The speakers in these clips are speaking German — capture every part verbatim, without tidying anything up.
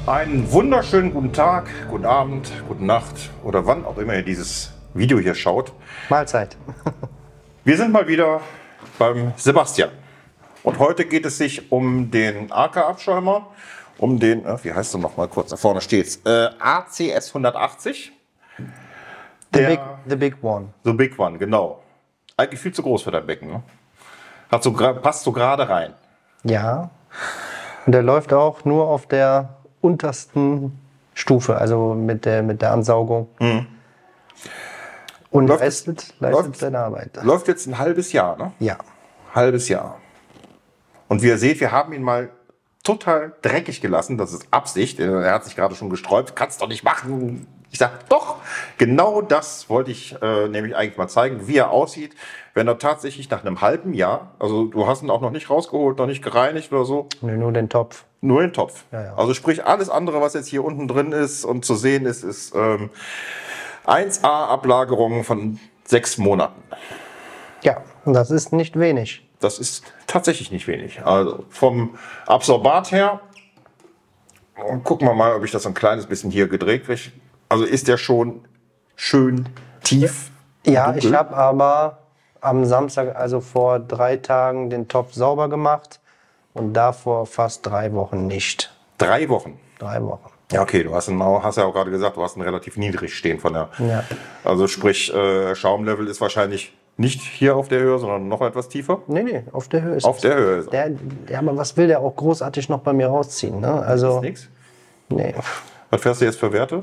Einen wunderschönen guten Tag, guten Abend, guten Nacht oder wann auch immer ihr dieses Video hier schaut. Mahlzeit. Wir sind mal wieder beim Sebastian. Und heute geht es sich um den A K-Abschäumer, um den, äh, wie heißt er noch mal kurz, da vorne steht's, äh, A C S hundertachtzig. The big, the big one. The big one, genau. Eigentlich viel zu groß für dein Becken, ne? Hat so, passt so gerade rein. Ja. Und der läuft auch nur auf der untersten Stufe, also mit der, mit der Ansaugung. Mhm. Und läuft, leistet, leistet läuft, seine Arbeit. Läuft jetzt ein halbes Jahr, ne? Ja. Halbes Jahr. Und wie ihr seht, wir haben ihn mal total dreckig gelassen. Das ist Absicht. Er hat sich gerade schon gesträubt. Kannst doch nicht machen. Ich sag, doch, genau das wollte ich äh, nämlich eigentlich mal zeigen, wie er aussieht, wenn er tatsächlich nach einem halben Jahr, also du hast ihn auch noch nicht rausgeholt, noch nicht gereinigt oder so. Nee, nur den Topf. Nur den Topf. Ja, ja. Also sprich, alles andere, was jetzt hier unten drin ist und zu sehen ist, ist ähm, eins A-Ablagerung von sechs Monaten. Ja, und das ist nicht wenig. Das ist tatsächlich nicht wenig. Also vom Absorbat her, gucken wir mal, ob ich das ein kleines bisschen hier gedreht kriege. Also ist der schon schön tief? Ja, dunkel? Ich habe aber am Samstag, also vor drei Tagen, den Topf sauber gemacht und davor fast drei Wochen nicht. Drei Wochen? Drei Wochen. Ja, okay, du hast, einen, hast ja auch gerade gesagt, du hast einen relativ niedrig stehen von der. Ja. Also sprich, äh, Schaumlevel ist wahrscheinlich nicht hier auf der Höhe, sondern noch etwas tiefer? Nee, nee, auf der Höhe ist Auf es. der Höhe ist der, der, aber was will der auch großartig noch bei mir rausziehen? Ne? Also, das ist nix? Nee. Was fährst du jetzt für Werte?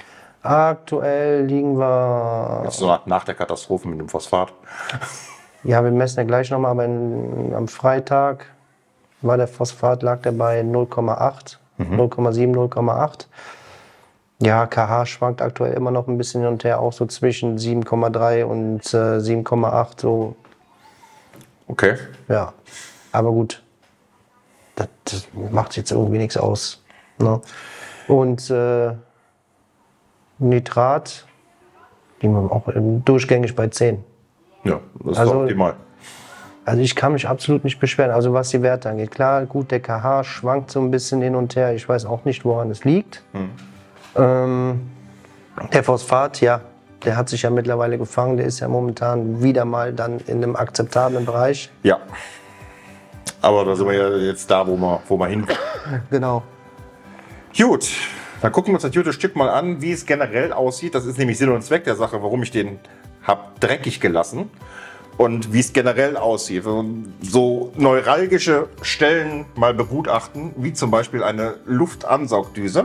Aktuell liegen wir... Jetzt so nach der Katastrophe mit dem Phosphat. Ja, wir messen ja gleich nochmal, aber in, am Freitag war der Phosphat, lag der bei null Komma acht, mhm. null Komma sieben, null Komma acht. Ja, pH schwankt aktuell immer noch ein bisschen hin und her, auch so zwischen sieben Komma drei und äh, sieben Komma acht. So. Okay. Ja, aber gut, das, das macht jetzt irgendwie nichts aus. Ne? Und äh, Nitrat liegen wir auch durchgängig bei zehn. Ja, das ist also, optimal. Also ich kann mich absolut nicht beschweren, also was die Werte angeht. Klar, gut, der pH schwankt so ein bisschen hin und her. Ich weiß auch nicht, woran es liegt. Hm. Ähm, der Phosphat, ja, der hat sich ja mittlerweile gefangen. Der ist ja momentan wieder mal dann in einem akzeptablen Bereich. Ja. Aber da sind wir ja jetzt da, wo wir, wo wir hin. Genau. Gut. Dann gucken wir uns das gute Stück mal an, wie es generell aussieht. Das ist nämlich Sinn und Zweck der Sache, warum ich den habe dreckig gelassen. Und wie es generell aussieht. So neuralgische Stellen mal begutachten, wie zum Beispiel eine Luftansaugdüse,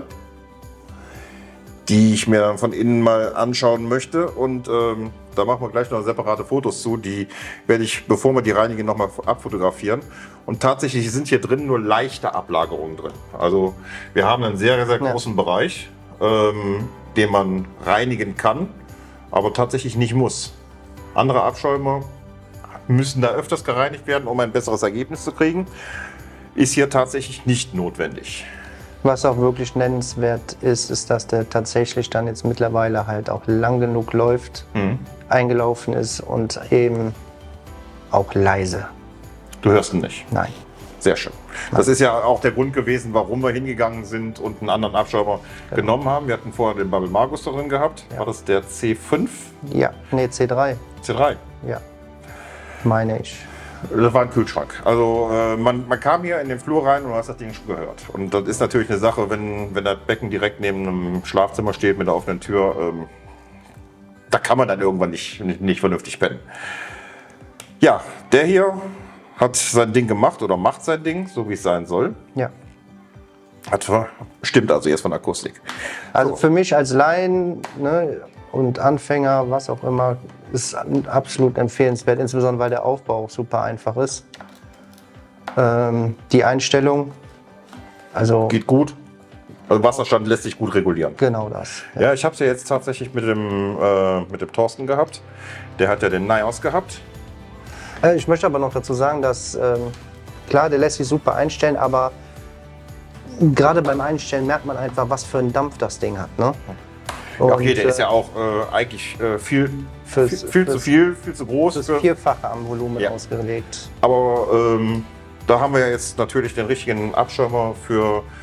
die ich mir dann von innen mal anschauen möchte. Und ähm, da machen wir gleich noch separate Fotos zu. Die werde ich, bevor wir die reinigen, nochmal abfotografieren. Und tatsächlich sind hier drin nur leichte Ablagerungen drin. Also wir haben einen sehr, sehr großen ja. Bereich, ähm, den man reinigen kann, aber tatsächlich nicht muss. Andere Abschäumer müssen da öfters gereinigt werden, um ein besseres Ergebnis zu kriegen. Ist hier tatsächlich nicht notwendig. Was auch wirklich nennenswert ist, ist, dass der tatsächlich dann jetzt mittlerweile halt auch lang genug läuft, mhm. eingelaufen ist und eben auch leise. Du hörst ihn nicht? Nein. Sehr schön. Nein. Das ist ja auch der Grund gewesen, warum wir hingegangen sind und einen anderen Abschäumer genau. genommen haben. Wir hatten vorher den Bubble Magus da drin gehabt. Ja. War das der C fünf? Ja, nee, C drei. C drei? Ja, meine ich. Das war ein Kühlschrank. Also äh, man, man kam hier in den Flur rein und hast das Ding schon gehört. Und das ist natürlich eine Sache, wenn, wenn das Becken direkt neben einem Schlafzimmer steht mit der offenen Tür, ähm, da kann man dann irgendwann nicht, nicht, nicht vernünftig pennen. Ja, der hier hat sein Ding gemacht oder macht sein Ding, so wie es sein soll. Ja. Hat, stimmt also jetzt von Akustik. Also so. Für mich als Laien, ne, und Anfänger, was auch immer, ist absolut empfehlenswert, insbesondere weil der Aufbau auch super einfach ist. Ähm, die Einstellung, also... Geht gut. Also Wasserstand lässt sich gut regulieren. Genau das. Ja, ja ich habe es ja jetzt tatsächlich mit dem, äh, mit dem Thorsten gehabt. Der hat ja den Nios gehabt. Äh, ich möchte aber noch dazu sagen, dass, ähm, klar, der lässt sich super einstellen, aber gerade beim Einstellen merkt man einfach, was für einen Dampf das Ding hat. Ne? Und, ja, okay, der äh, ist ja auch äh, eigentlich äh, viel, viel, viel zu viel, viel zu groß. Das Vierfache am Volumen ja. ausgelegt. Aber ähm, da haben wir ja jetzt natürlich den richtigen Abschirmer für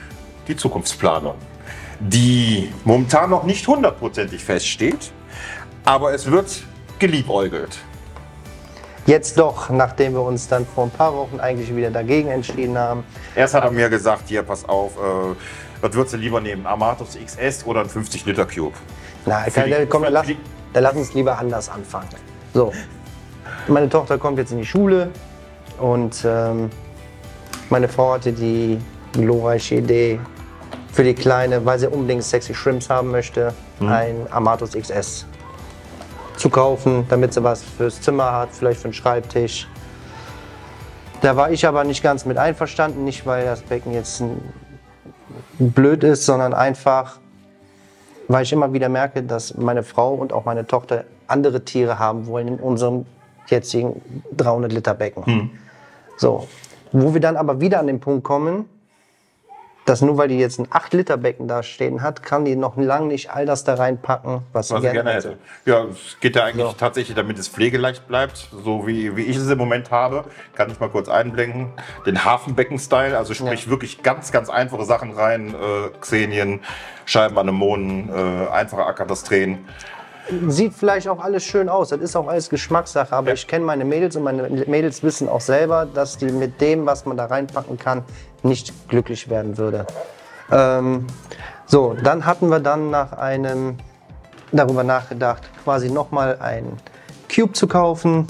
die Zukunftsplanung, die momentan noch nicht hundertprozentig feststeht, aber es wird geliebäugelt. Jetzt doch, nachdem wir uns dann vor ein paar Wochen eigentlich wieder dagegen entschieden haben. Erst hat er mir gesagt, hier, pass auf, äh, was würdest du lieber nehmen, Amatos X S oder ein fünfzig Liter Cube? Na, kann, die, komm, dann lass, dann lass uns lieber anders anfangen. So, meine Tochter kommt jetzt in die Schule und ähm, meine Frau hatte die glorreiche Idee für die Kleine, weil sie unbedingt Sexy Shrimps haben möchte, mhm. ein Amatos X S zu kaufen, damit sie was fürs Zimmer hat, vielleicht für den Schreibtisch. Da war ich aber nicht ganz mit einverstanden, nicht weil das Becken jetzt blöd ist, sondern einfach, weil ich immer wieder merke, dass meine Frau und auch meine Tochter andere Tiere haben wollen in unserem jetzigen dreihundert Liter Becken. Hm. So, wo wir dann aber wieder an den Punkt kommen, dass nur weil die jetzt ein acht Liter Becken da stehen hat, kann die noch lange nicht all das da reinpacken, was sie was gerne, gerne hätte. Ja, es geht ja eigentlich so. tatsächlich, damit es pflegeleicht bleibt, so wie, wie ich es im Moment habe. Kann ich mal kurz einblenden. Den Hafenbecken-Style, also sprich ja. wirklich ganz, ganz einfache Sachen rein. Äh, Xenien, Scheibenanemonen, äh, einfache Akatastren. Sieht vielleicht auch alles schön aus, das ist auch alles Geschmackssache, aber ja. ich kenne meine Mädels und meine Mädels wissen auch selber, dass die mit dem, was man da reinpacken kann, nicht glücklich werden würde. Ähm, so, dann hatten wir dann nach einem, darüber nachgedacht, quasi nochmal einen Cube zu kaufen.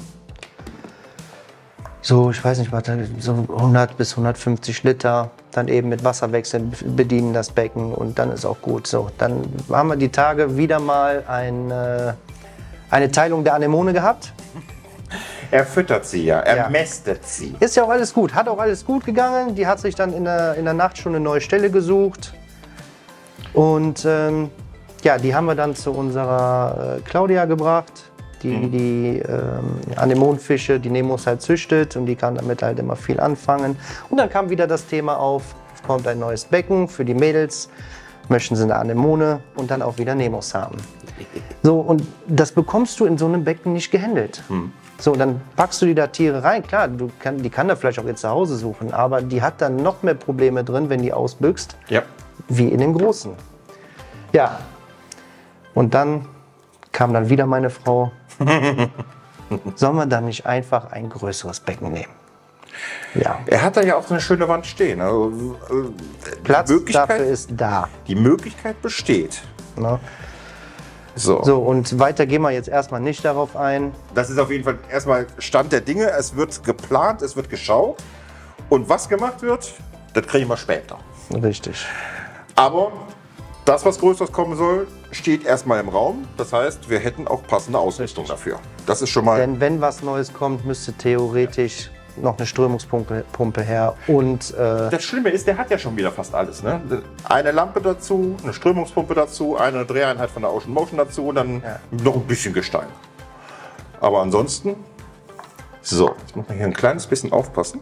So, ich weiß nicht, was, so hundert bis hundertfünfzig Liter, dann eben mit Wasserwechseln bedienen das Becken und dann ist auch gut. So, dann haben wir die Tage wieder mal ein, äh, eine Teilung der Anemone gehabt. Er füttert sie ja, er Ja. mästet sie. Ist ja auch alles gut, hat auch alles gut gegangen. Die hat sich dann in der, in der Nacht schon eine neue Stelle gesucht. Und ähm, ja, die haben wir dann zu unserer äh, Claudia gebracht, die mhm. die ähm, Anemonenfische, die Nemos halt züchtet und die kann damit halt immer viel anfangen. Und dann kam wieder das Thema auf, es kommt ein neues Becken für die Mädels, möchten sie eine Anemone und dann auch wieder Nemos haben. So, und das bekommst du in so einem Becken nicht gehandelt. Mhm. So, dann packst du die da Tiere rein. Klar, du kann, die kann da vielleicht auch jetzt zu Hause suchen, aber die hat dann noch mehr Probleme drin, wenn die ausbüchst, ja. wie in dem Großen. Ja, und dann kam dann wieder meine Frau, sollen wir dann nicht einfach ein größeres Becken nehmen? Ja. Er hat da ja auch so eine schöne Wand stehen. Also, äh, Platz dafür ist da. Die Möglichkeit besteht. Ne? So. So, und weiter gehen wir jetzt erstmal nicht darauf ein. Das ist auf jeden Fall erstmal Stand der Dinge. Es wird geplant, es wird geschaut. Und was gemacht wird, das kriegen wir später. Richtig. Aber das, was Größeres kommen soll, steht erstmal im Raum. Das heißt, wir hätten auch passende Ausrüstung dafür. Das ist schon mal. Denn wenn was Neues kommt, müsste theoretisch noch eine Strömungspumpe Pumpe her und äh das Schlimme ist, der hat ja schon wieder fast alles. Ne? Eine Lampe dazu, eine Strömungspumpe dazu, eine Dreheinheit von der Ocean Motion dazu und dann ja. noch ein bisschen Gestein. Aber ansonsten, so, jetzt muss man hier ein kleines bisschen aufpassen.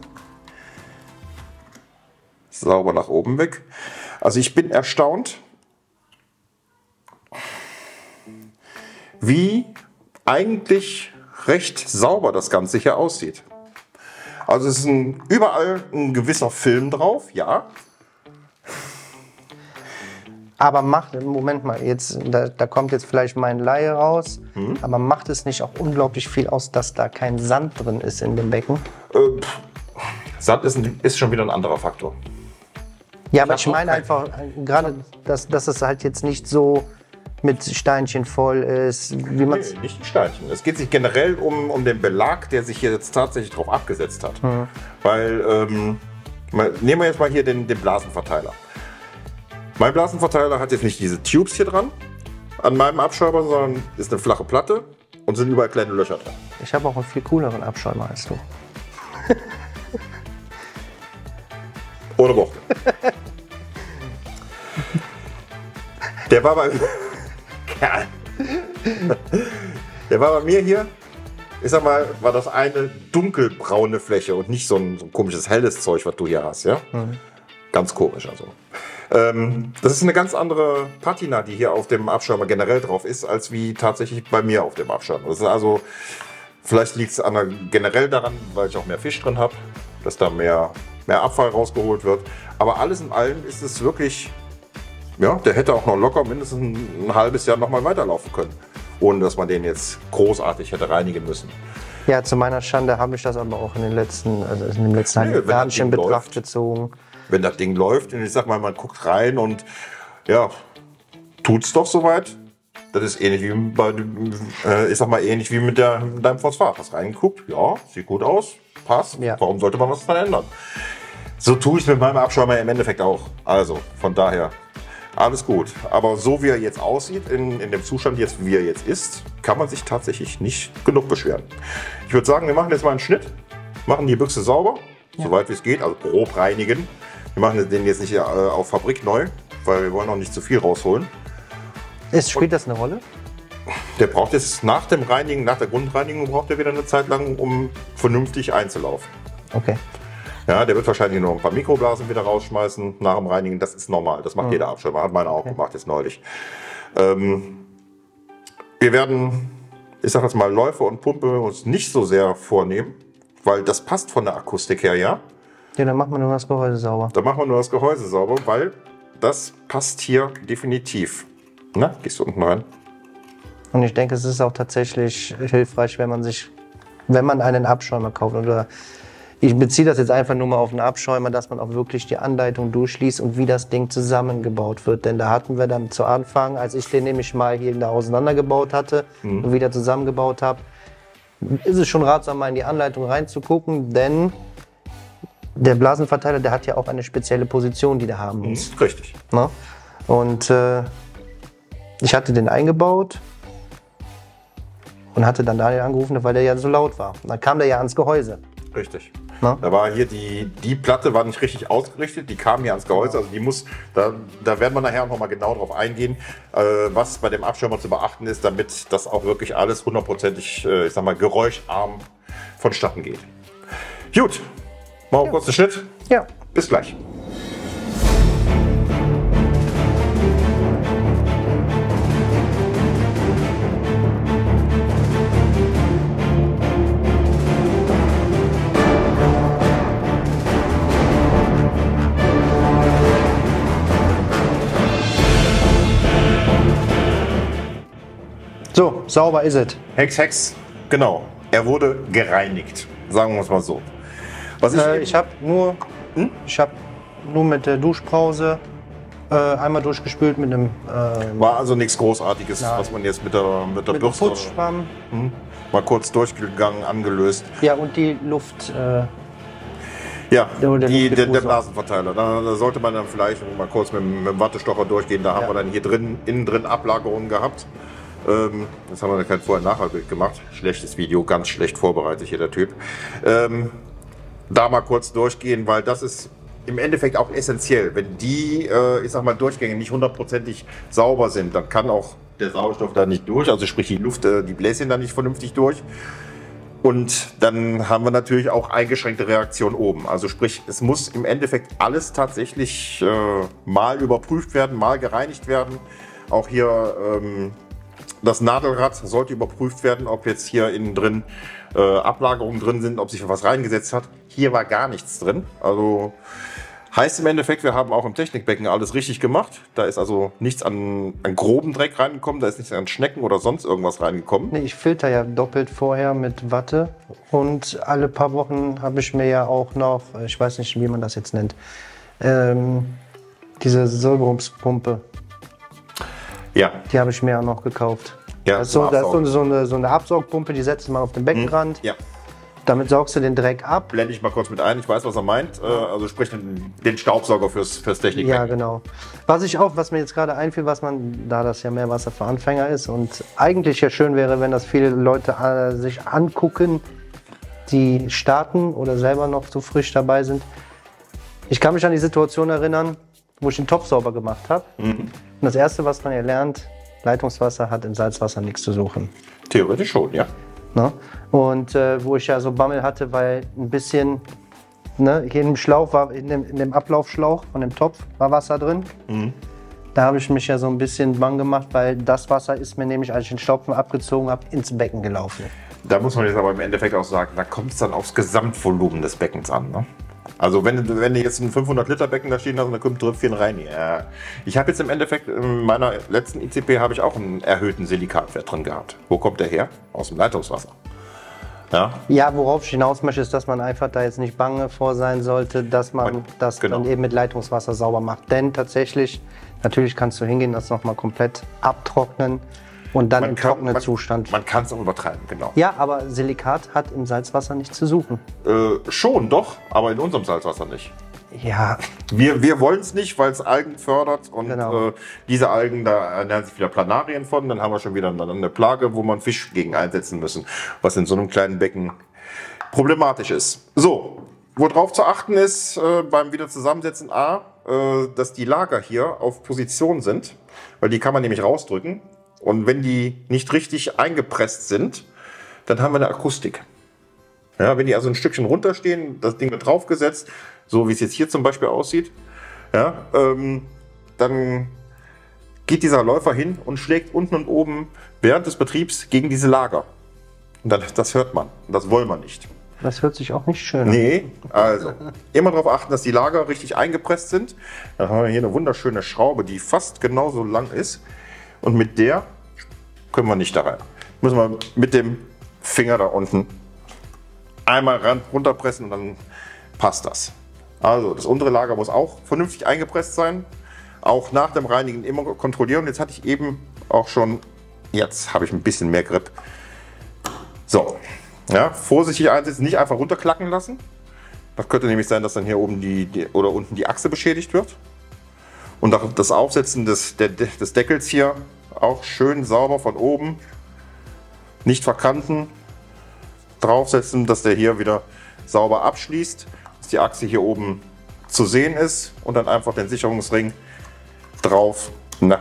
Sauber nach oben weg. Also ich bin erstaunt, wie eigentlich recht sauber das Ganze hier aussieht. Also es ist ein, überall ein gewisser Film drauf, ja. Aber macht, Moment mal, jetzt, da, da kommt jetzt vielleicht mein Laie raus, hm? aber macht es nicht auch unglaublich viel aus, dass da kein Sand drin ist in dem Becken? Äh, Sand ist, ein, ist schon wieder ein anderer Faktor. Ja, aber ich, ich meine einfach, gerade, dass, dass es halt jetzt nicht so mit Steinchen voll ist, wie man nee, nicht die Steinchen. Es geht sich generell um, um den Belag, der sich hier jetzt tatsächlich drauf abgesetzt hat. Mhm. Weil, ähm, mal, nehmen wir jetzt mal hier den, den Blasenverteiler. Mein Blasenverteiler hat jetzt nicht diese Tubes hier dran an meinem Abschäumer, sondern ist eine flache Platte und sind überall kleine Löcher drin. Ich habe auch einen viel cooleren Abschäumer als du. Ohne Worte. Der war bei Der war bei mir hier, ich sag mal, war das eine dunkelbraune Fläche und nicht so ein, so ein komisches helles Zeug, was du hier hast, ja? Mhm. Ganz komisch also. Ähm, das ist eine ganz andere Patina, die hier auf dem Abschäumer generell drauf ist, als wie tatsächlich bei mir auf dem Abschäumer. Das ist also, vielleicht liegt es generell daran, weil ich auch mehr Fisch drin habe, dass da mehr, mehr Abfall rausgeholt wird. Aber alles in allem ist es wirklich, ja, der hätte auch noch locker mindestens ein, ein halbes Jahr noch mal weiterlaufen können, ohne dass man den jetzt großartig hätte reinigen müssen. Ja, zu meiner Schande habe ich das aber auch in den letzten, also in dem letzten halben Jahr in Betracht gezogen. Wenn das Ding läuft und ich sag mal, man guckt rein und ja, tut's doch soweit. Das ist ähnlich wie bei, äh, ich sag mal, ähnlich wie mit, der, mit deinem Phosphat. Hast reingeguckt, ja, sieht gut aus, passt. Ja. Warum sollte man was dran ändern? So tue ich es mit meinem Abschäumer im Endeffekt auch. Also, von daher, alles gut. Aber so wie er jetzt aussieht, in, in dem Zustand jetzt, wie er jetzt ist, kann man sich tatsächlich nicht genug beschweren. Ich würde sagen, wir machen jetzt mal einen Schnitt, machen die Büchse sauber, ja. soweit wie es geht, also grob reinigen. Wir machen den jetzt nicht äh, auf Fabrik neu, weil wir wollen noch nicht zu viel rausholen. Ist, spielt das eine Rolle? Der braucht jetzt nach dem Reinigen, nach der Grundreinigung braucht er wieder eine Zeit lang, um vernünftig einzulaufen. Okay. Ja, der wird wahrscheinlich noch ein paar Mikroblasen wieder rausschmeißen nach dem Reinigen. Das ist normal. Das macht mhm. jeder Abschäumer. Hat meine auch okay. gemacht jetzt neulich. Ähm, wir werden, ich sag jetzt mal, Läufer und Pumpe uns nicht so sehr vornehmen, weil das passt von der Akustik her, ja. Ja, dann machen wir nur das Gehäuse sauber. Dann machen wir nur das Gehäuse sauber, weil das passt hier definitiv. Na, gehst du unten rein? Und ich denke, es ist auch tatsächlich hilfreich, wenn man sich, wenn man einen Abschäumer kauft. Oder ich beziehe das jetzt einfach nur mal auf einen Abschäumer, dass man auch wirklich die Anleitung durchliest und wie das Ding zusammengebaut wird. Denn da hatten wir dann zu Anfang, als ich den nämlich mal hier da auseinandergebaut hatte mhm. und wieder zusammengebaut habe, ist es schon ratsam, mal in die Anleitung reinzugucken, denn der Blasenverteiler, der hat ja auch eine spezielle Position, die der haben muss. Mhm, richtig. Na? Und äh, ich hatte den eingebaut und hatte dann Daniel angerufen, weil der ja so laut war. Und dann kam der ja ans Gehäuse. Richtig. Na? Da war hier die, die Platte war nicht richtig ausgerichtet, die kam hier ans Gehäuse. Also die muss, da, da werden wir nachher noch mal genau drauf eingehen, äh, was bei dem Abschirmer zu beachten ist, damit das auch wirklich alles hundertprozentig, äh, ich sag mal, geräuscharm vonstatten geht. Gut, machen wir ja. kurz den Schnitt. Ja. Bis gleich. So, sauber ist es. Hex, Hex, genau. Er wurde gereinigt, sagen wir es mal so. Was ich äh, ich habe nur, hm? ich habe nur mit der Duschbrause äh, einmal durchgespült mit einem. Äh, War also nichts Großartiges, nein. was man jetzt mit der, mit der mit Bürste. Putzschwamm. Hm? Mal kurz durchgegangen, angelöst. Ja, und die Luft. Äh, Ja, der, die, der, der Blasenverteiler. Da, da sollte man dann vielleicht mal kurz mit, mit dem Wattestocher durchgehen. Da ja. haben wir dann hier drin, innen drin Ablagerungen gehabt. Ähm, das haben wir dann kein Vorher-Nachher-Bild gemacht. Schlechtes Video, ganz schlecht vorbereitet hier der Typ. Ähm, da mal kurz durchgehen, weil das ist im Endeffekt auch essentiell. Wenn die, äh, ich sag mal, Durchgänge nicht hundertprozentig sauber sind, dann kann auch der Sauerstoff da nicht durch, also sprich die Luft, äh, die Bläschen da nicht vernünftig durch. Und dann haben wir natürlich auch eingeschränkte Reaktion oben. Also sprich, es muss im Endeffekt alles tatsächlich äh, mal überprüft werden, mal gereinigt werden. Auch hier ähm, das Nadelrad sollte überprüft werden, ob jetzt hier innen drin äh, Ablagerungen drin sind, ob sich was reingesetzt hat. Hier war gar nichts drin. Also heißt im Endeffekt, wir haben auch im Technikbecken alles richtig gemacht. Da ist also nichts an, an groben Dreck reingekommen, da ist nichts an Schnecken oder sonst irgendwas reingekommen. Nee, ich filter ja doppelt vorher mit Watte und alle paar Wochen habe ich mir ja auch noch, ich weiß nicht, wie man das jetzt nennt, ähm, diese Säuberungspumpe. Ja. Die habe ich mir ja noch gekauft. Ja, das ist, so, das ist so, so, eine, so eine Absaugpumpe, die setzt man auf den Beckenrand. Hm, ja. Damit saugst du den Dreck ab. Blende ich mal kurz mit ein, ich weiß, was er meint. Also sprich den, den Staubsauger fürs, fürs Technikbecken. Ja, genau. Was ich auch, was mir jetzt gerade einfiel, was man, da das ja Meerwasser für Anfänger ist und eigentlich ja schön wäre, wenn das viele Leute äh, sich angucken, die starten oder selber noch so frisch dabei sind. Ich kann mich an die Situation erinnern, wo ich den Topf sauber gemacht habe. Mhm. Und das Erste, was man ja lernt, Leitungswasser hat im Salzwasser nichts zu suchen. Theoretisch schon, ja. Ne? Und äh, wo ich ja so Bammel hatte, weil ein bisschen, ne, hier in dem Schlauch war, in dem, in dem Ablaufschlauch von dem Topf war Wasser drin. Mhm. Da habe ich mich ja so ein bisschen bang gemacht, weil das Wasser ist mir nämlich, als ich den Stopfen abgezogen habe, ins Becken gelaufen. Da muss man jetzt aber im Endeffekt auch sagen, da kommt es dann aufs Gesamtvolumen des Beckens an. Ne? Also wenn, wenn du jetzt ein fünfhundert Liter Becken da stehen hast und da kommt Tröpfchen rein, ja. Ich habe jetzt im Endeffekt, in meiner letzten I C P habe ich auch einen erhöhten Silikatwert drin gehabt. Wo kommt der her? Aus dem Leitungswasser. Ja, ja, worauf ich hinaus möchte, ist, dass man einfach da jetzt nicht bange vor sein sollte, dass man Man- das genau. dann eben mit Leitungswasser sauber macht. Denn tatsächlich, natürlich kannst du hingehen, das nochmal komplett abtrocknen und dann im trockenen man, Zustand. Man kann es auch übertreiben, genau. Ja, aber Silikat hat im Salzwasser nichts zu suchen. Äh, schon, doch, aber in unserem Salzwasser nicht. Ja, Wir, wir wollen es nicht, weil es Algen fördert und Genau. äh, diese Algen, da ernähren sich wieder Planarien von. Dann haben wir schon wieder eine, eine Plage, wo man Fisch gegen einsetzen müssen, was in so einem kleinen Becken problematisch ist. So, worauf zu achten ist äh, beim Wiederzusammensetzen A, äh, dass die Lager hier auf Position sind, weil die kann man nämlich rausdrücken. Und wenn die nicht richtig eingepresst sind, dann haben wir eine Akustik. Ja, wenn die also ein Stückchen runterstehen, das Ding wird draufgesetzt, so wie es jetzt hier zum Beispiel aussieht, ja, ähm, dann geht dieser Läufer hin und schlägt unten und oben während des Betriebs gegen diese Lager. Und das, das hört man. Und das wollen wir nicht. das hört sich auch nicht schön an. Nee, also immer darauf achten, dass die Lager richtig eingepresst sind. Dann haben wir hier eine wunderschöne Schraube, die fast genauso lang ist. Und mit der können wir nicht da rein. Müssen wir mit dem Finger da unten einmal ran, runterpressen und dann passt das. Also das untere Lager muss auch vernünftig eingepresst sein. Auch nach dem Reinigen immer kontrollieren. Jetzt hatte ich eben auch schon, jetzt habe ich ein bisschen mehr Grip. So, ja, vorsichtig einsetzen, nicht einfach runterklacken lassen. Das könnte nämlich sein, dass dann hier oben die, die oder unten die Achse beschädigt wird. Und auch das Aufsetzen des, der, des Deckels hier auch schön sauber von oben, nicht verkanten, draufsetzen, dass der hier wieder sauber abschließt, dass die Achse hier oben zu sehen ist und dann einfach den Sicherungsring drauf. Na.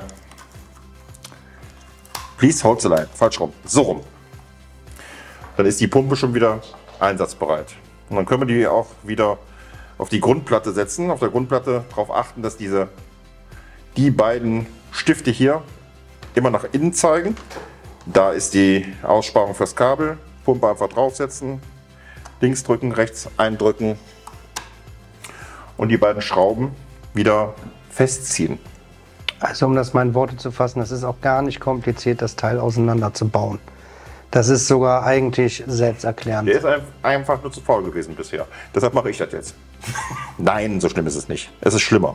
Please hold the line. Falsch rum. So rum. Dann ist die Pumpe schon wieder einsatzbereit. Und dann können wir die auch wieder auf die Grundplatte setzen. Auf der Grundplatte darauf achten, dass diese die beiden Stifte hier immer nach innen zeigen. Da ist die Aussparung fürs Kabel. Pumpe einfach draufsetzen. Links drücken, rechts eindrücken. Und die beiden Schrauben wieder festziehen. Also um das mal in Worte zu fassen, das ist auch gar nicht kompliziert, das Teil auseinanderzubauen. Das ist sogar eigentlich selbsterklärend. Der ist ein- einfach nur zu faul gewesen bisher. Deshalb mache ich das jetzt. Nein, so schlimm ist es nicht. Es ist schlimmer.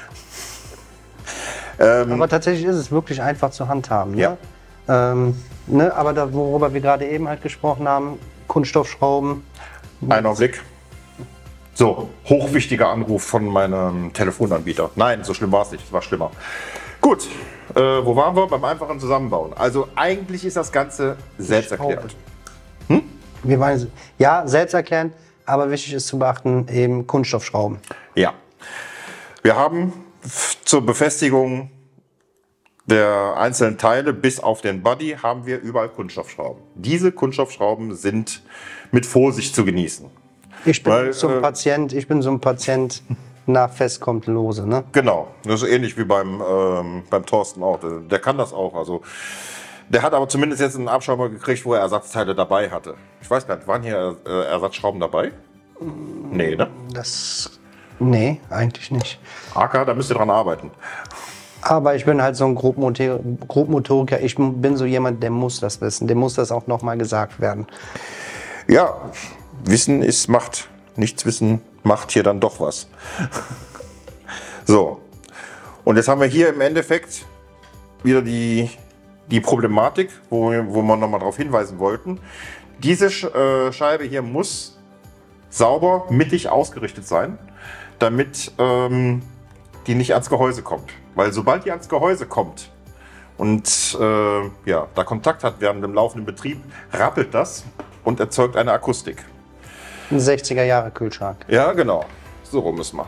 Ähm, Aber tatsächlich ist es wirklich einfach zu handhaben. Ne? Ja. Ähm, ne? Aber da, worüber wir gerade eben halt gesprochen haben, Kunststoffschrauben. Einen Augenblick. So, hochwichtiger Anruf von meinem Telefonanbieter. Nein, so schlimm war es nicht. Es war schlimmer. Gut, äh, wo waren wir? Beim einfachen Zusammenbauen. Also eigentlich ist das Ganze selbsterklärend. Wir waren, ja, selbsterklärend, aber wichtig ist zu beachten, eben Kunststoffschrauben. Ja. Wir haben f- zur Befestigung der einzelnen Teile bis auf den Body haben wir überall Kunststoffschrauben. Diese Kunststoffschrauben sind mit Vorsicht zu genießen. Ich bin Weil, so ein äh, Patient, ich bin so ein Patient, nach fest kommt lose, ne? Genau, das ist ähnlich wie beim, ähm, beim Thorsten auch. Der, der kann das auch. Also, der hat aber zumindest jetzt einen Abschrauber gekriegt, wo er Ersatzteile dabei hatte. Ich weiß gar nicht, waren hier äh, Ersatzschrauben dabei? Nee, ne? Das, nee, eigentlich nicht. A K, da müsst ihr dran arbeiten. Aber ich bin halt so ein Grobmotor- Grobmotoriker. Ich bin so jemand, der muss das wissen. Dem muss das auch nochmal gesagt werden. Ja, Wissen ist Macht. Nichts Wissen macht hier dann doch was. So, und jetzt haben wir hier im Endeffekt wieder die, die Problematik, wo, wir- wo wir nochmal darauf hinweisen wollten. Diese Sch- äh, Scheibe hier muss sauber mittig ausgerichtet sein, damit ähm, die nicht ans Gehäuse kommt. Weil sobald die ans Gehäuse kommt und äh, ja, da Kontakt hat während dem laufenden Betrieb, rappelt das und erzeugt eine Akustik. Ein sechziger Jahre Kühlschrank. Ja, genau. So rum ist man.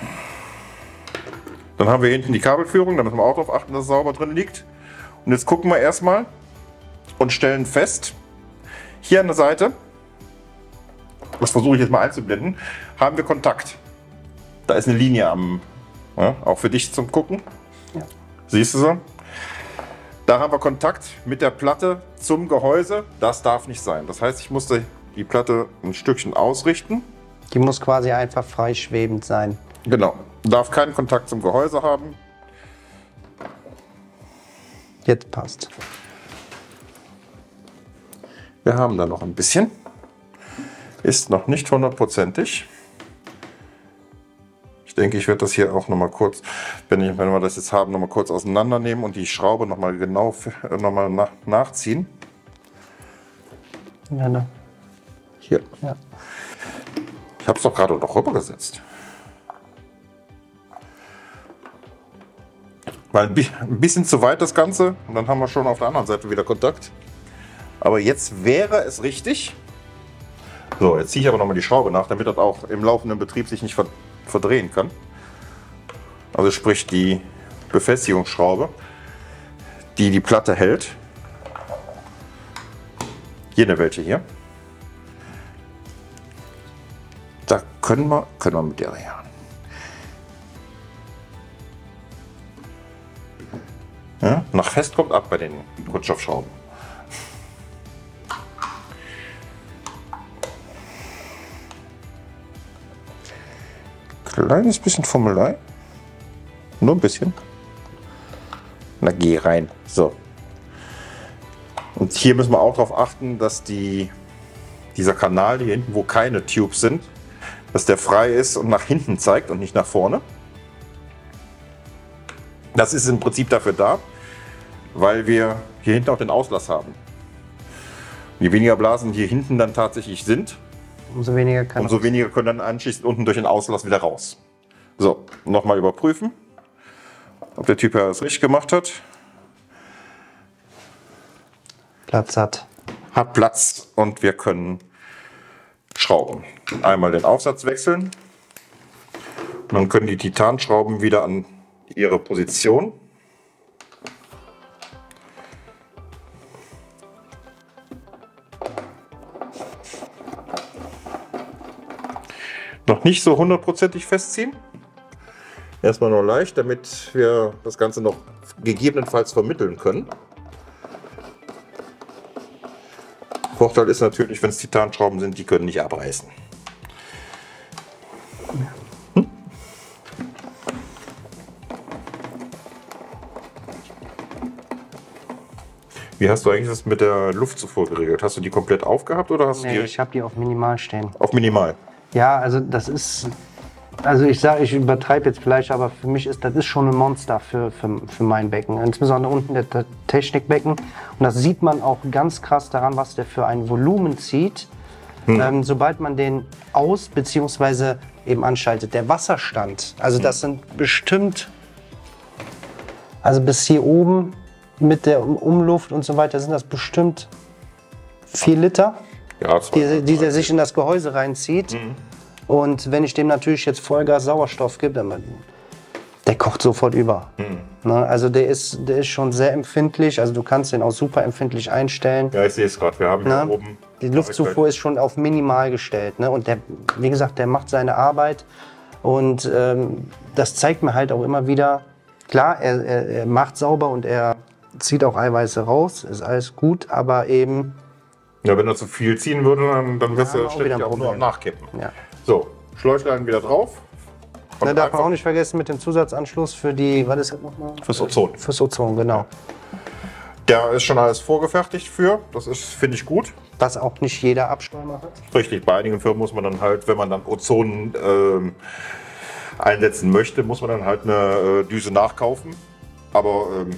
Dann haben wir hinten die Kabelführung, da müssen wir auch darauf achten, dass es sauber drin liegt. Und jetzt gucken wir erstmal und stellen fest, hier an der Seite, das versuche ich jetzt mal einzublenden, haben wir Kontakt. Da ist eine Linie am, ja, auch für dich zum Gucken. Ja. Siehst du so? Da haben wir Kontakt mit der Platte zum Gehäuse. Das darf nicht sein. Das heißt, ich musste die Platte ein Stückchen ausrichten. Die muss quasi einfach freischwebend sein. Genau. Darf keinen Kontakt zum Gehäuse haben. Jetzt passt. Wir haben da noch ein bisschen. Ist noch nicht hundertprozentig. Ich denke, ich werde das hier auch noch mal kurz, wenn, ich, wenn wir das jetzt haben, noch mal kurz auseinandernehmen und die Schraube noch mal genau noch mal nach, nachziehen. Ja, ne? Hier. Ja. Ich habe es doch gerade noch rübergesetzt. Weil ein bisschen zu weit das Ganze und dann haben wir schon auf der anderen Seite wieder Kontakt. Aber jetzt wäre es richtig. So, jetzt ziehe ich aber noch mal die Schraube nach, damit das auch im laufenden Betrieb sich nicht verdrehen kann. Also sprich die Befestigungsschraube, die die Platte hält. Jene welche hier. Da können wir, können wir mit der rein. Ja, nach fest kommt ab bei den Kunststoffschrauben. Kleines bisschen Fummelei. Nur ein bisschen. Na, geh rein. So. Und hier müssen wir auch darauf achten, dass die, dieser Kanal hier hinten, wo keine Tubes sind, dass der frei ist und nach hinten zeigt und nicht nach vorne. Das ist im Prinzip dafür da, weil wir hier hinten auch den Auslass haben. Je weniger Blasen hier hinten dann tatsächlich sind, umso weniger kann umso weniger können dann anschließend unten durch den Auslass wieder raus. So, nochmal überprüfen, ob der Typ ja das richtig gemacht hat. Platz hat. Hat Platz und wir können schrauben. Einmal den Aufsatz wechseln. Und dann können die Titanschrauben wieder an ihre Position. Noch nicht so hundertprozentig festziehen. Erstmal nur leicht, damit wir das Ganze noch gegebenenfalls vermitteln können. Vorteil ist natürlich, wenn es Titanschrauben sind, die können nicht abreißen. Hm? Wie hast du eigentlich das mit der Luftzufuhr geregelt? Hast du die komplett aufgehabt oder hast Nee, du die ich habe die auf minimal stehen. auf minimal? Ja, also das ist, also ich sage, ich übertreibe jetzt vielleicht, aber für mich ist das ist schon ein Monster für, für, für mein Becken. Insbesondere unten der, der Technikbecken. Und das sieht man auch ganz krass daran, was der für ein Volumen zieht. Hm. Ähm, sobald man den aus- bzw. eben anschaltet. Der Wasserstand, also das sind bestimmt, also bis hier oben mit der Umluft und so weiter sind das bestimmt vier Liter. Ja, die, die der sich in das Gehäuse reinzieht. Mhm. Und wenn ich dem natürlich jetzt Vollgas Sauerstoff gebe, dann der kocht sofort über. Mhm. Ne, also der ist, der ist schon sehr empfindlich. Also du kannst den auch super empfindlich einstellen. Ja, ich sehe es gerade. Wir haben hier ne? oben. Die Luftzufuhr ist schon auf minimal gestellt. Ne? Und der, wie gesagt, der macht seine Arbeit. Und ähm, das zeigt mir halt auch immer wieder, klar, er, er, er macht sauber und er zieht auch Eiweiße raus. Ist alles gut, aber eben. Ja, wenn er zu viel ziehen würde, dann, dann wirst Ja, du auch ständig wieder ein auch nur am Problem. Nachkippen. Ja. So, Schläuchlein wieder drauf. Da darf man auch nicht vergessen mit dem Zusatzanschluss für die, was ist das nochmal? Fürs Ozon. Fürs Ozon, genau. Da ist schon alles vorgefertigt für. Das ist, finde ich, gut. Was auch nicht jeder Abschäumer hat. Richtig, bei einigen Firmen muss man dann halt, wenn man dann Ozon ähm, einsetzen möchte, muss man dann halt eine äh, Düse nachkaufen. Aber ähm,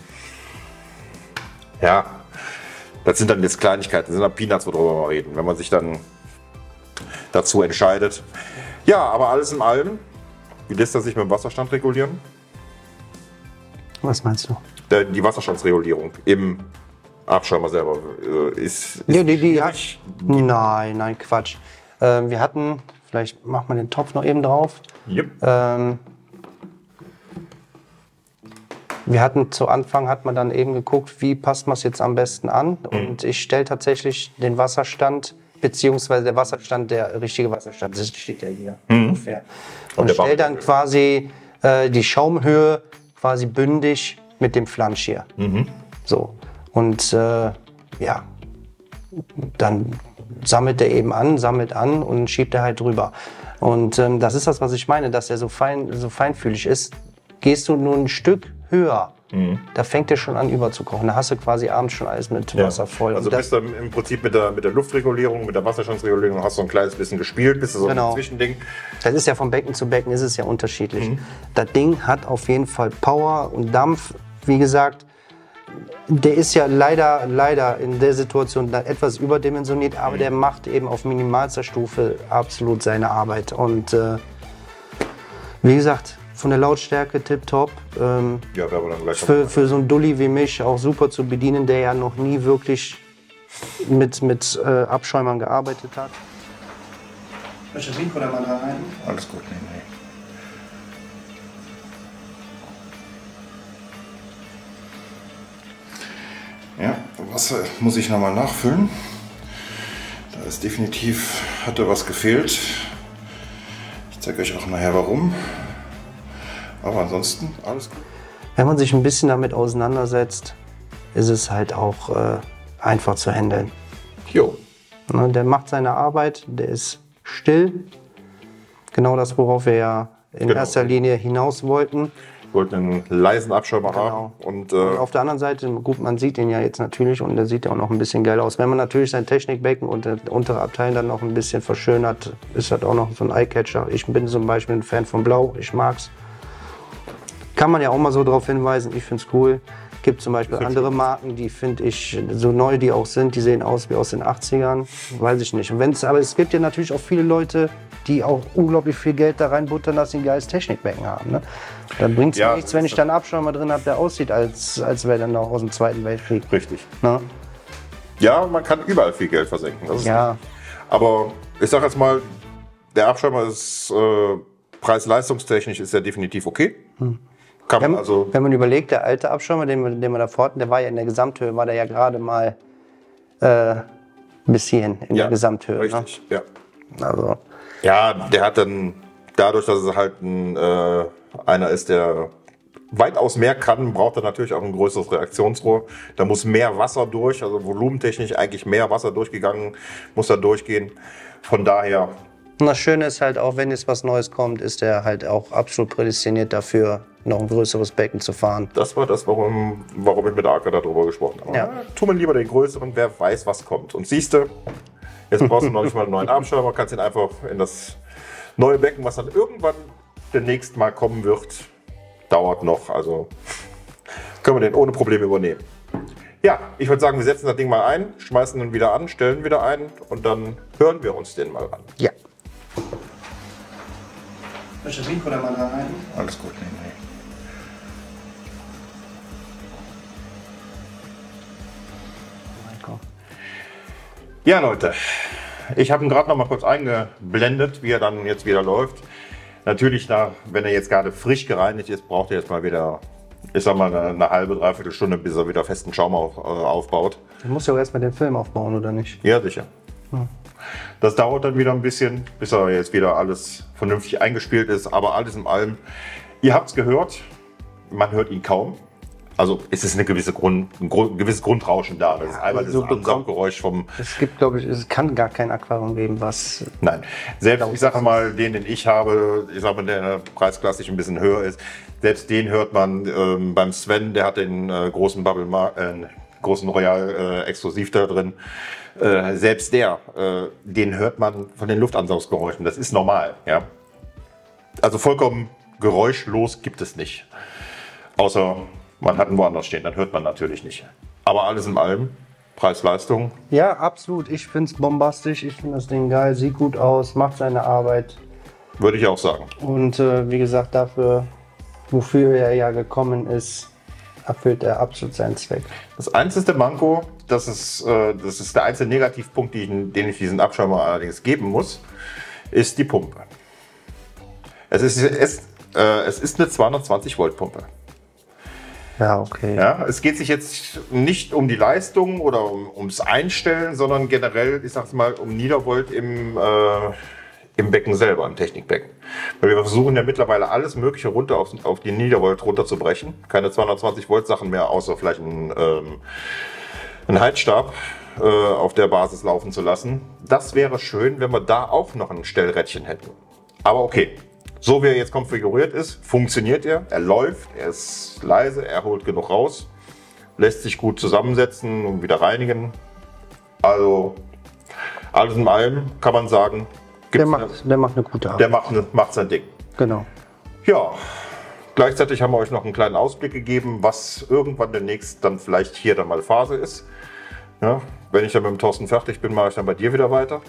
ja, das sind dann jetzt Kleinigkeiten, das sind dann Peanuts, worüber wir reden, wenn man sich dann dazu entscheidet. Ja, aber alles in allem, wie lässt er sich mit dem Wasserstand regulieren? Was meinst du? Der, die Wasserstandsregulierung im Abschäumer selber äh, ist, ist Ja, die, die schwierig. hat, nein, nein, Quatsch. Ähm, wir hatten, vielleicht macht man den Topf noch eben drauf. Yep. Ähm, wir hatten zu Anfang, hat man dann eben geguckt, wie passt man es jetzt am besten an. Mhm. Und ich stelle tatsächlich den Wasserstand, beziehungsweise der Wasserstand, der richtige Wasserstand, das steht ja hier Mhm. ungefähr. Und Und der stelle dann quasi äh, die Schaumhöhe quasi bündig mit dem Flansch hier. Mhm. So. Und äh, ja, dann sammelt er eben an, sammelt an und schiebt er halt drüber. Und ähm, das ist das, was ich meine, dass er so, fein, so feinfühlig ist. Gehst du nur ein Stück höher, mhm. da fängt er schon an überzukochen. Da hast du quasi abends schon alles mit ja. Wasser voll. Also bist du im Prinzip mit der, mit der Luftregulierung, mit der Wasserstandsregulierung, hast du ein kleines bisschen gespielt, bist du so genau. ein Zwischending. Das ist ja von Becken zu Becken, ist es ja unterschiedlich. Mhm. Das Ding hat auf jeden Fall Power und Dampf. Wie gesagt, der ist ja leider, leider in der Situation etwas überdimensioniert, aber mhm. der macht eben auf minimalster Stufe absolut seine Arbeit. Und äh, wie gesagt, von der Lautstärke tipptopp. Ähm, ja, wir dann gleich für, für so einen Dulli wie mich auch super zu bedienen, der ja noch nie wirklich mit, mit äh, Abschäumern gearbeitet hat. Welcher Risiko da mal da rein? Alles gut, nee, nee. Ja, Wasser muss ich nochmal nachfüllen. Da ist definitiv, hatte was gefehlt. Ich zeige euch auch nachher warum. Aber ansonsten alles gut. Wenn man sich ein bisschen damit auseinandersetzt, ist es halt auch äh, einfach zu handeln. Jo. Ne, der macht seine Arbeit, der ist still. Genau das, worauf wir ja in genau. erster Linie hinaus wollten. Wir wollten einen leisen Abschäumer genau. haben. Und, äh und auf der anderen Seite, gut, man sieht ihn ja jetzt natürlich und der sieht ja auch noch ein bisschen geil aus. Wenn man natürlich sein Technikbecken und der untere Abteil dann noch ein bisschen verschönert, ist das auch noch so ein Eyecatcher. Ich bin zum Beispiel ein Fan von Blau, ich mag's. Kann man ja auch mal so darauf hinweisen, ich finde es cool. Gibt zum Beispiel andere Marken, die finde ich, so neu die auch sind, die sehen aus wie aus den achtzigern, weiß ich nicht. Und wenn's, aber es gibt ja natürlich auch viele Leute, die auch unglaublich viel Geld da reinbuttern, dass sie ein geiles Technikbecken haben. Ne? Dann bringt es ja, nichts, wenn ich da einen Abschäumer drin habe, der aussieht, als, als wäre der noch aus dem Zweiten Weltkrieg. Richtig. Ne? Ja, man kann überall viel Geld versenken. Das ist ja. Aber ich sage jetzt mal, der Abschäumer ist äh, preis-leistungstechnisch ist ja definitiv okay. Hm. Kann man wenn, also wenn man überlegt, der alte Abschäumer, den wir, den wir davor hatten, der war ja in der Gesamthöhe, war der ja gerade mal äh, bis hierhin in ja, der Gesamthöhe. Richtig, ne? ja. Also. Ja, der hat dann, dadurch, dass es halt ein, äh, einer ist, der weitaus mehr kann, braucht er natürlich auch ein größeres Reaktionsrohr. Da muss mehr Wasser durch, also volumentechnisch eigentlich mehr Wasser durchgegangen, muss da durchgehen. Von daher. Und das Schöne ist halt auch, wenn jetzt was Neues kommt, ist der halt auch absolut prädestiniert dafür, noch ein größeres Becken zu fahren. Das war das, warum, warum ich mit Arke darüber gesprochen habe. Ja. Tu mir lieber den größeren, wer weiß, was kommt. Und siehst du, jetzt brauchst du noch nicht mal einen neuen Abschäumer, kannst ihn einfach in das neue Becken, was dann irgendwann demnächst mal kommen wird, dauert noch, also können wir den ohne Probleme übernehmen. Ja, ich würde sagen, wir setzen das Ding mal ein, schmeißen ihn wieder an, stellen wieder ein und dann hören wir uns den mal an. Ja. Welcher Risiko da mal da rein? Alles gut, nee, nee. Ja, Leute, ich habe ihn gerade noch mal kurz eingeblendet, wie er dann jetzt wieder läuft. Natürlich, nach, wenn er jetzt gerade frisch gereinigt ist, braucht er jetzt mal wieder, ich sag mal, eine, eine halbe, dreiviertel Stunde, bis er wieder festen Schaum auf, äh, aufbaut. Du musst ja auch erstmal den Film aufbauen, oder nicht? Ja, sicher. Hm. Das dauert dann wieder ein bisschen, bis er jetzt wieder alles vernünftig eingespielt ist. Aber alles in allem, ihr habt es gehört, man hört ihn kaum. Also es ist eine gewisse Grund, ein gewisses Grundrauschen da. Das ist einmal so das Ansauggeräusch vom... Es gibt, glaube ich, es kann gar kein Aquarium geben, was... Nein, selbst, ich sage mal, den, den ich habe, ich sage mal, der preisklassisch ein bisschen höher ist, selbst den hört man ähm, beim Sven, der hat den äh, großen Bubble, äh, großen Royal äh, exklusiv da drin. Äh, selbst der, äh, den hört man von den Luftansauggeräuschen. Das ist normal, ja. Also vollkommen geräuschlos gibt es nicht. Außer man hat ihn woanders stehen, dann hört man natürlich nicht. Aber alles in allem, Preis-Leistung. Ja, absolut. Ich finde es bombastisch. Ich finde das Ding geil, sieht gut aus, macht seine Arbeit. Würde ich auch sagen. Und äh, wie gesagt, dafür, wofür er ja gekommen ist, erfüllt er absolut seinen Zweck. Das einzige Manko, das ist, äh, das ist der einzige Negativpunkt, den, den ich diesen Abschäumer allerdings geben muss, ist die Pumpe. Es ist, es, äh, es ist eine zweihundertzwanzig Volt Pumpe. Ja, okay. Ja, es geht sich jetzt nicht um die Leistung oder um, ums Einstellen, sondern generell, ich sag's mal, um Niedervolt im, äh, im Becken selber, im Technikbecken. Weil wir versuchen ja mittlerweile alles Mögliche runter auf, auf die Niedervolt runterzubrechen. Keine zweihundertzwanzig Volt Sachen mehr, außer vielleicht einen, ähm, einen Heizstab äh, auf der Basis laufen zu lassen. Das wäre schön, wenn wir da auch noch ein Stellrädchen hätten. Aber okay, so wie er jetzt konfiguriert ist, funktioniert er. Er läuft, er ist leise, er holt genug raus, lässt sich gut zusammensetzen und wieder reinigen. Also alles in allem kann man sagen, Der gibt's macht, eine, der macht eine gute Arbeit. der macht, eine, macht sein Ding. Genau. Ja, gleichzeitig haben wir euch noch einen kleinen Ausblick gegeben, was irgendwann demnächst dann vielleicht hier dann mal Phase ist. Ja, wenn ich dann mit dem Thorsten fertig bin, mache ich dann bei dir wieder weiter.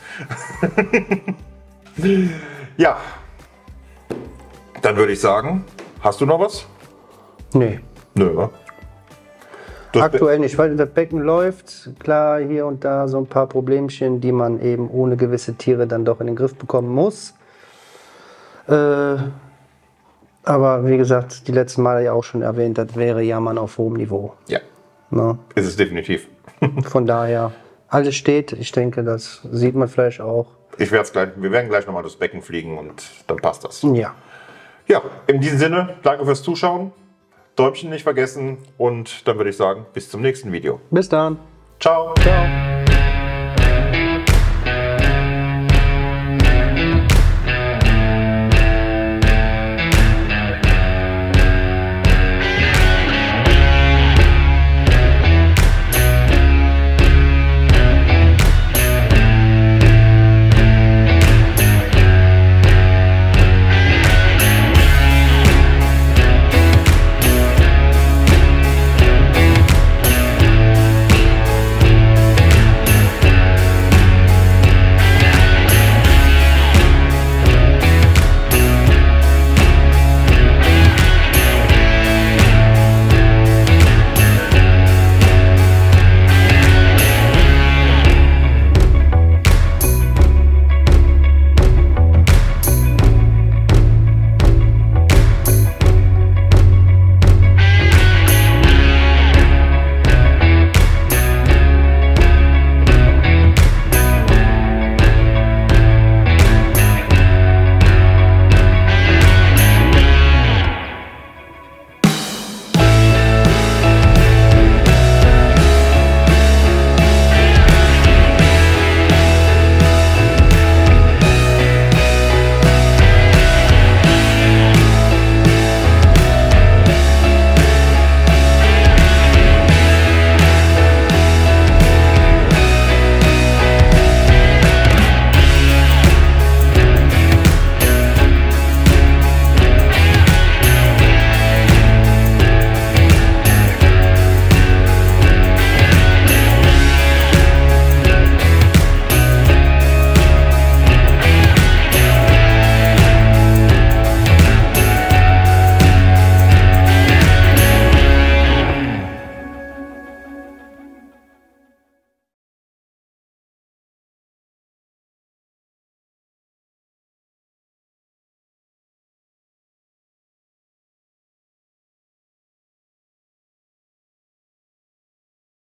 Ja, dann würde ich sagen, hast du noch was? Nee. Nö, ne? Das Aktuell nicht, weil das Becken läuft. Klar, hier und da so ein paar Problemchen, die man eben ohne gewisse Tiere dann doch in den Griff bekommen muss. Äh, aber wie gesagt, die letzten Male ja auch schon erwähnt, das wäre Jammern auf hohem Niveau. Ja, Na, ist es definitiv. von daher, alles steht. Ich denke, das sieht man vielleicht auch. Ich werde gleich, wir werden gleich nochmal durchs Becken fliegen und dann passt das. Ja. Ja, in diesem Sinne, danke fürs Zuschauen. Däumchen nicht vergessen und dann würde ich sagen, bis zum nächsten Video. Bis dann. Ciao. Ciao.